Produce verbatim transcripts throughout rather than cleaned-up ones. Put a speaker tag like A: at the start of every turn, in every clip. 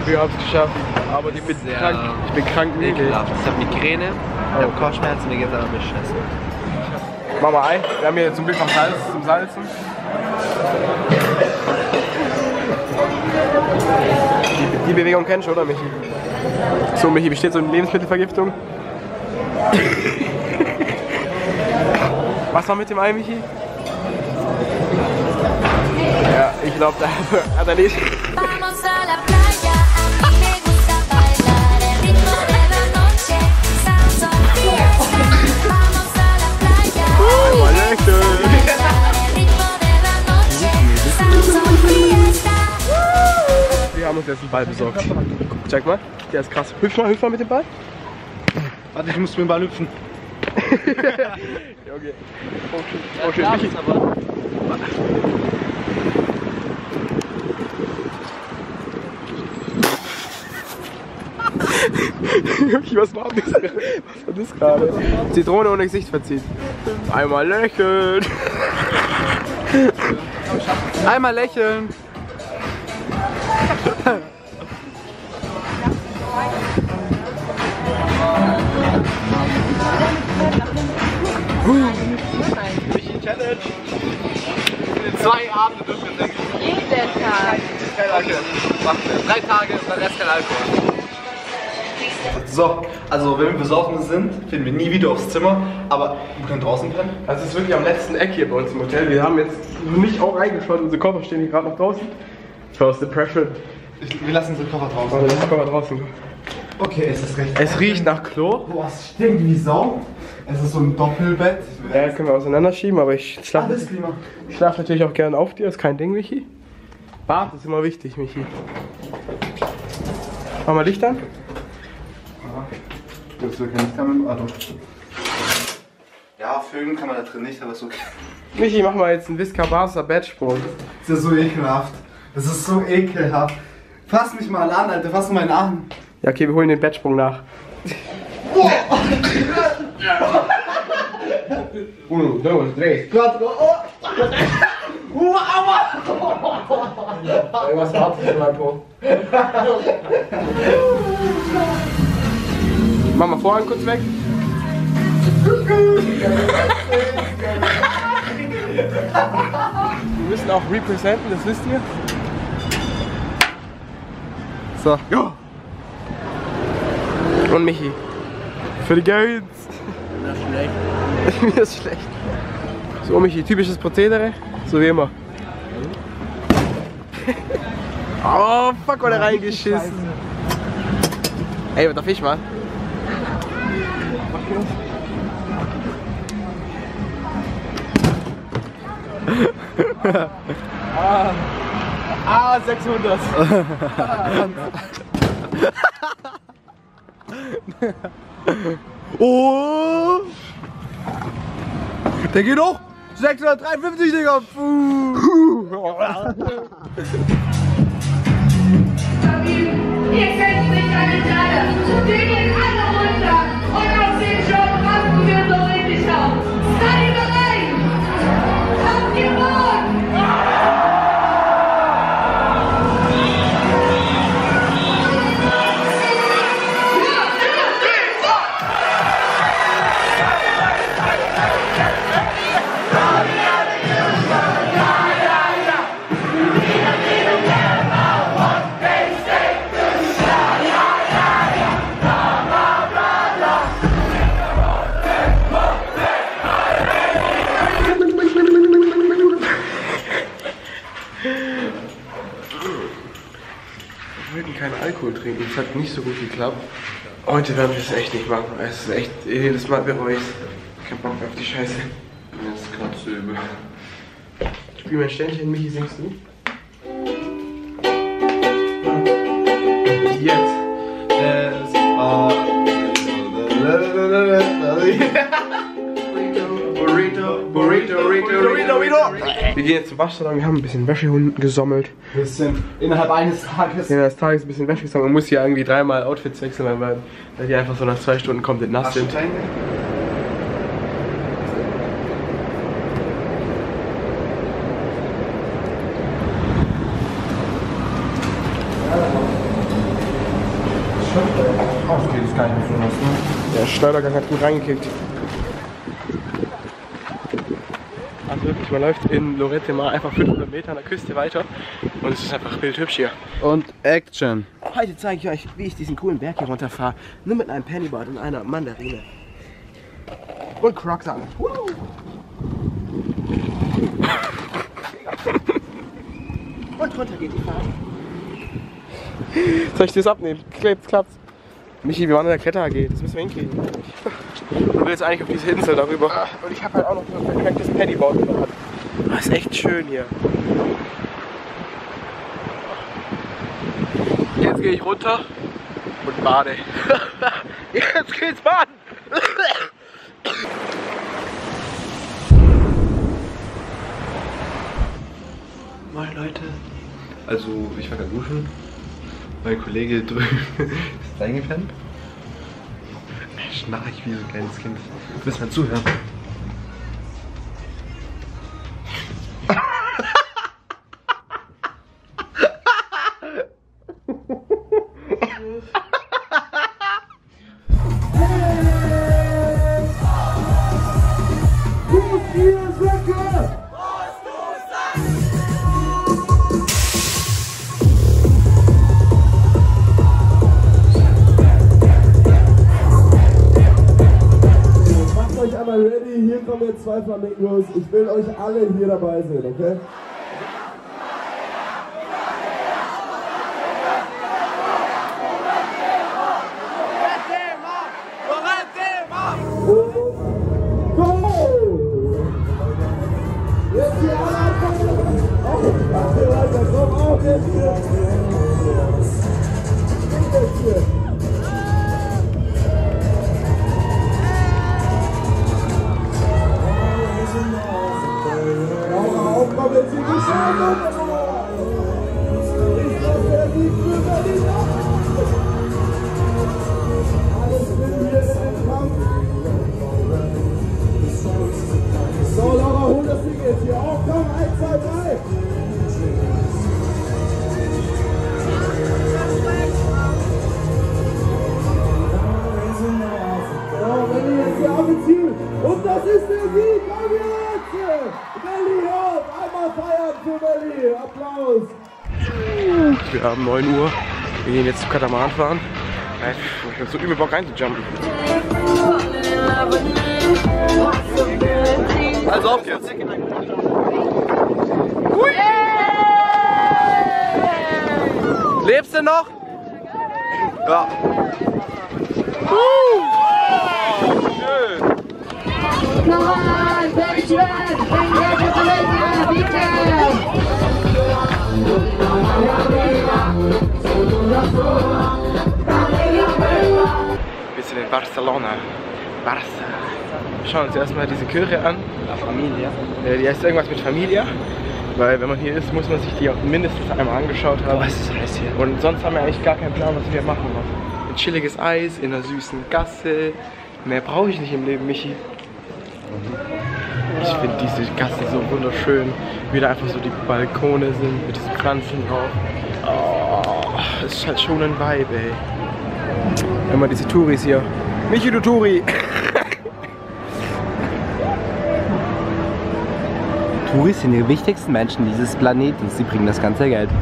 A: wir haben es geschafft. Aber ich bin
B: Sehr
A: krank. Ich bin krank müde.
B: Ich habe Migräne, ich habe Kopfschmerzen, mir geht's aber beschissen.
A: Mach mal ein. Wir haben hier zum Glück noch Salz zum Salzen. Die, die Bewegung kennst du, oder Michi? So, Michi, besteht so eine Lebensmittelvergiftung? Was war mit dem Ei, Michi? Ja, ich glaube, da hat er nicht. Wir haben uns jetzt einen Ball besorgt. Check mal, der ist krass. Hüpf mal, hüpf mal mit dem Ball.
C: Warte, ich muss mit dem Ball hüpfen.
A: Ja, okay. Oh shit, oh shit, Michi. Michi, was war das? Was war das gerade? Zitrone ohne Gesicht verzieht. Einmal lächeln. Einmal lächeln.
C: Michi Challenge. In zwei Abende dürfen wir trinken.
D: Jeden Tag.
C: Okay, machen wir. Drei Tage und dann erst kein Alkohol. So, also wenn wir besoffen sind, finden wir nie wieder aufs Zimmer, aber wir können draußen pennen.
A: Das ist wirklich am letzten Eck hier bei uns im Hotel. Wir haben jetzt noch nicht auch reingeschaut, unsere Koffer stehen hier gerade noch draußen. First Impression.
C: Ich, wir lassen unsere Koffer draußen.
A: Warte, die Koffer draußen.
C: Okay, es ist recht.
A: Es riecht nach Klo.
C: Boah, es stinkt wie Sau. Es ist so ein Doppelbett.
A: Ja, das können wir auseinanderschieben, aber ich schlafe
C: Alles Klima.
A: ich schlaf natürlich auch gerne auf dir, ist kein Ding, Michi. Bad ist immer wichtig, Michi. Mach mal Licht an.
C: Das ist kein Licht. Ah, doch. Ja, Vögel kann man da drin nicht, aber ist okay.
A: Michi, mach mal jetzt einen Visca Barca Bettsprung.
C: Das ist so ekelhaft. Das ist so ekelhaft. Fass mich mal an, Alter. Fass meinen Arm.
A: Ja, okay, wir holen den Bettsprung nach. Uno, dos, tres.
C: Quattro. Oh. Uh, aua.
A: Was wartet in meinem Po? Mach mal Vorhang kurz weg. Wir müssen auch representen, das wisst ihr. So. Ja. Und Michi. Für die Girls.
B: Das ist schlecht.
A: Mir ist schlecht. So Michi, typisches Prozedere. So wie immer. Oh fuck, war der reingeschissen. Ey, darf ich mal?
C: Ah, ah sechshundert.
A: Oh! Der geht hoch! sechshundertdreiundfünfzig, Digga!
D: Ihr setzt nicht an die Teile. Wir gehen alle runter. Und aus dem Job rasten wir so richtig auf. Seid ihr bereit? Habt ihr Bock?
A: Wir wollten keinen Alkohol trinken, das hat nicht so gut geklappt. Heute werden wir es echt nicht machen. Es ist echt, jedes Mal bereue ich es. Kein Bock mehr auf die Scheiße. Mir ist gerade so übel. Spiel mein Ständchen, Michi, singst du? Jetzt.
C: Es war Burrito, Burrito, Burrito, Burrito, Burrito.
A: Wir gehen jetzt zum Waschsalon, wir haben ein bisschen Wäsche gesammelt.
C: Bisschen innerhalb eines Tages.
A: Wir haben des Tages ein bisschen Wäsche gesammelt. Man muss hier irgendwie dreimal Outfits wechseln, weil, weil die einfach so nach zwei Stunden komplett nass sind. Oh, geht es gar nicht mehr so was, ne? Der Schleudergang hat gut reingekickt. Also wirklich, man läuft in Lorette Mar einfach fünfhundert Meter an der Küste weiter und es ist einfach bildhübsch hier.
C: Und Action.
A: Heute zeige ich euch, wie ich diesen coolen Berg hier runterfahre, nur mit einem Pennyboard und einer Mandarine. Und Crocs an. Und runter geht die Fahrt. Soll ich das abnehmen? Klappt, klappt's. Michi, wir waren in der Kletter A G, das müssen wir hinkriegen. Und will jetzt eigentlich auf diese Insel darüber. Und ich habe halt auch noch so ein perfektes Pennyboard gemacht. Das ist echt schön hier. Jetzt gehe ich runter und bade. Jetzt geht's baden!
C: Moin Leute. Also ich war gerade duschen. Mein Kollege drüben ist eingepennt. Schnarch wie so ein kleines Kind. Du wirst mal zuhören.
E: Ready, hier kommen jetzt zwei Flamingos. Ich will euch alle hier dabei sehen, okay? Und go! Jetzt hier alle anfangen! Auf, weiter, komm auf, jetzt hier! Jetzt hier! Komm jetzt in die Scheibe! Ich lasse er nicht für Berlin ab! Alles will hier in den Kampf! So, Laura, hol das Ding jetzt hier auf! Komm, eins, zwei, drei! So, Berlin jetzt hier auf ins Ziel! Und das ist der Sieg! Komm jetzt! Berlin auf! Einmal feiern für Berlin! Applaus!
A: Wir haben neun Uhr. Wir gehen jetzt zu Katamaran fahren. Ich hab so übel Bock reinzujumpen.
C: Also auf jetzt! Lebst du noch? Ja. Uh.
D: Nochmal, Deutschland! Bitte!
A: Wir sind in Barcelona. Barca. Schauen uns erstmal diese Kirche an.
B: La Familia.
A: Äh, die heißt irgendwas mit Familia. Weil wenn man hier ist, muss man sich die auch mindestens einmal angeschaut haben.
B: Oh, es ist heiß hier.
A: Und sonst haben wir eigentlich gar keinen Plan, was wir hier machen. Ein chilliges Eis in einer süßen Gasse. Mehr brauche ich nicht im Leben, Michi. Ich finde diese Gasse so wunderschön, wie da einfach so die Balkone sind mit diesen Pflanzen drauf. Oh, das ist halt schon ein Vibe, ey. Immer diese Touris hier. Michi, du Touri!
B: Touris sind die wichtigsten Menschen dieses Planeten. Sie bringen das ganze Geld.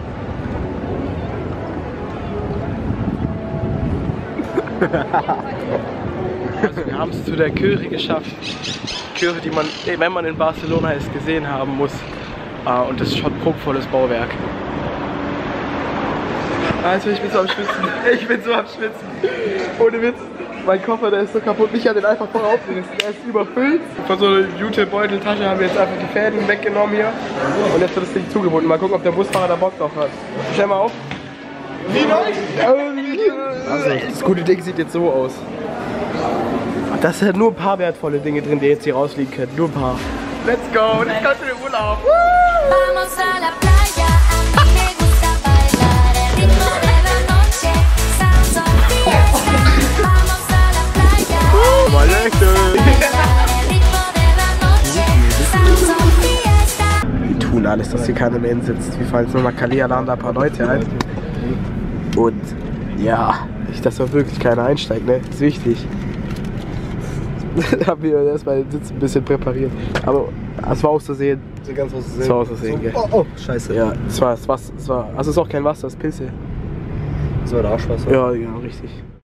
A: Also wir haben es zu der Kirche geschafft. Kirche, die man, wenn man in Barcelona ist, gesehen haben muss. Und das ist schon ein prunkvolles Bauwerk. Also ich bin so am Schwitzen. Ich bin so am Schwitzen. Ohne Witz. Mein Koffer, der ist so kaputt. Ich hatte den einfach voll aufgerissen. Der ist überfüllt. Von so einer Jutebeuteltasche haben wir jetzt einfach die Fäden weggenommen hier. Und jetzt wird das Ding zugebunden. Mal gucken, ob der Busfahrer da Bock drauf hat. Stell mal auf. Wie neu? Also, das gute Ding sieht jetzt so aus. Da sind nur ein paar wertvolle Dinge drin, die jetzt hier rausliegen können. Nur ein paar. Let's go, let's go to den Urlaub. Vamos a la playa, a mí me gusta bailar el ritmo de la noche. Sounds of fiesta. Vamos a la playa, uh, mal el ritmo de la noche. Sounds of fiesta. Wir tun alles, dass hier keiner mehr sitzt. Wir fallen jetzt nur mal Kali, laden da ein paar Leute ein. Und ja, nicht, dass da wirklich keiner einsteigt, ne? Das ist wichtig. Haben wir erstmal den Sitz ein bisschen präpariert. Aber es war auszusehen.
C: So ganz auszusehen.
A: Es war auszusehen,
C: so,
A: gell?
C: oh, oh, scheiße.
A: Ja, es war, es war, es war, also es ist auch kein Wasser, es ist Pilze.
C: Das war der Arschwasser.
A: Ja, genau, richtig.